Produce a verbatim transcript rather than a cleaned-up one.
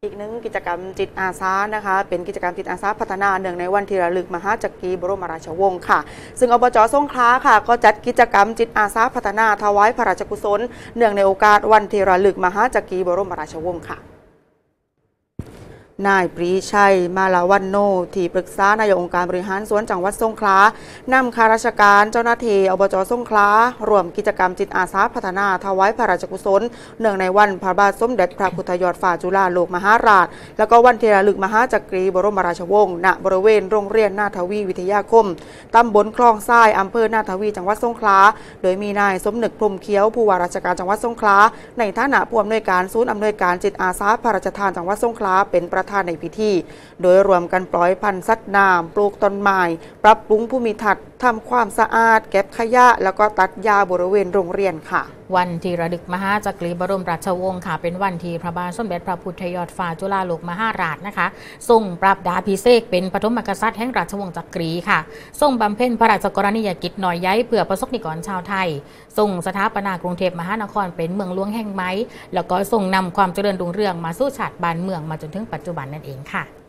อีกหนึ่งกิจกรรมจิตอาสานะคะเป็นกิจกรรมจิตอาสาพัฒนาเนื่องในวันที่ระลึกมหาจักรีบรมราชวงศ์ค่ะซึ่งอบจ.สงขลาค่ะก็จัดกิจกรรมจิตอาสาพัฒนาถวายพระราชกุศลเนื่องในโอกาสวันที่ระลึกมหาจักรีบรมราชวงศ์ค่ะนายปรีชัยมาลาวันโนที่ปรึกษานายกองค์การบริหารส่วนจังหวัดสงขลานำข้าราชการเจ้าหน้าที่อบจ.สงขลารวมกิจกรรมจิตอาสาพัฒนาถวายพระราชกุศลเนื่องในวันพระบาทสมเด็จพระพุทธยอดฟ้าจุฬาโลกมหาราชแล้วก็วันที่ระลึกมหาจักรีบรมราชวงศ์ณบริเวณโรงเรียนนาทวีวิทยาคมตำบลคลองทรายอำเภอนาทวีจังหวัดสงขลาโดยมีนายสมนึกพรหมเขียวผู้ว่าราชการจังหวัดสงขลาในฐานะผู้อำนวยการศูนย์อำนวยการจิตอาสาพระราชทานจังหวัดสงขลาเป็นประธานในพิธีโดยรวมกันปล่อยพันธุ์สัตว์น้ำปลูกต้นไม้ปรับปรุงภูมิทัศน์ทำความสะอาดเก็บขยะแล้วก็ตัดหญ้าบริเวณโรงเรียนค่ะวันที่ระลึกมหาจักรีบรมราชวงศ์ค่ะเป็นวันที่พระบาทสมเด็จพระพุทธยอดฟ้าจุฬาโลกมหาราชนะคะทรงปรับดาภิเษกเป็นปฐมกษัตริย์แห่งราชวงศ์จักรีค่ะทรงบำเพ็ญพระราชกรณียกิจน้อยใหญ่เพื่อประสบนิกรชาวไทยทรงสถาปนากรุงเทพมหานครเป็นเมืองหลวงแห่งใหม่แล้วก็ทรงนำความเจริญรุ่งเรืองมาสู่ชาติบ้านเมืองมาจนถึงปัจจุบันนั่นเองค่ะ